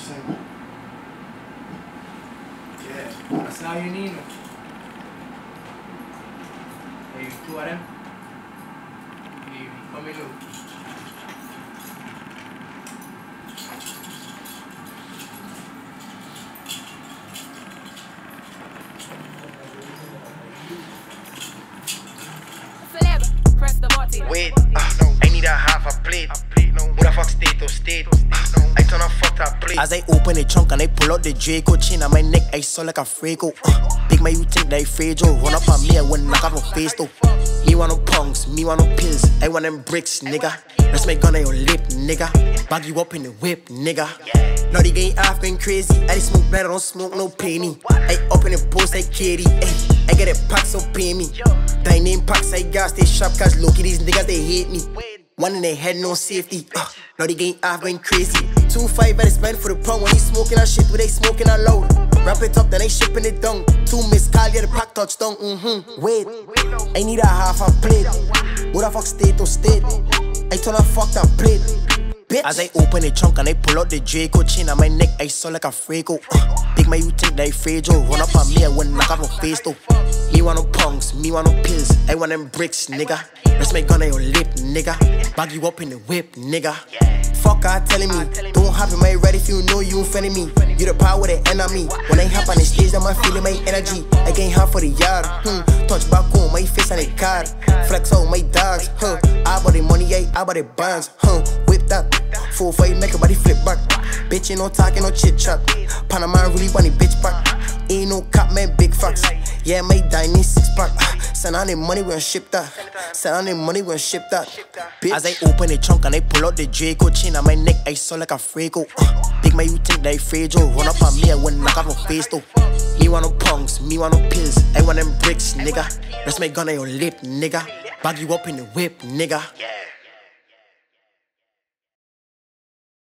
100%. Yeah, that's all you need. Hey, two of them. Come in, look. Press the button. Wait, I need a half a plate. Who the fuck state to state? I turn a fucked up plate. As I open the trunk and I pull out the Draco, chain on my neck, I saw like a Fraco. Big man, you think that I Fredo? Run up on me, I wouldn't knock off no face though. Me want no punks, me want no pills. I want them bricks, nigga. Let's make gun on your lip, nigga. Bag you up in the whip, nigga. Now the game half been crazy. I just smoke better, don't smoke no penny. I up in the post like Katie. I get a pack, so pay me. Dining packs, I gas, they sharp cause low-key, these niggas, they hate me. One in their head, no safety. Now the game half going crazy. 2-5 I spend for the pound. When he smoking that shit, when they smoking that loud. Wrap it up, then they shipping it down. 2 missed call, yeah, the pack touchdown. Wait, I need a half a plate. Who the fuck state to state? I turn a fucked up plate. Bitch. As I open the trunk and I pull out the Draco, chain on my neck, I saw like a Fraco. Big man, you think that I Fredo? Run up on me, I wouldn't knock off no face though. Me want no punks, me want no pills. I want them bricks, nigga. Let's make gun on your lip, nigga. Bag you up in the whip, nigga. Fuck her telling me, don't happen my red if you know you offending me. You the power the enemy. When I hop on the stage, I'm feeling my energy. I gain half for the yard. Touch back on my face on the card. Flex out my dogs. I bought the money, I bought the bonds. Whip that. 4-5 make a body flip back. Bitch ain't no talking, no chit chat. Panama really want the bitch back. Ain't no cap, man, big facts. Yeah, my dining 6-pack. Send on the money, we gon' ship that. Send on the money, we gon' ship that. Bitch. As I open the trunk and I pull out the Draco, chain on my neck, I saw like a Fraco. Big man, you think that I Fredo? Run up on me, I wouldn't knock off no face though. Me want no punks, me want no pills. I want them bricks, nigga. Let's make gun on your lip, nigga. Bag you up in the whip, nigga.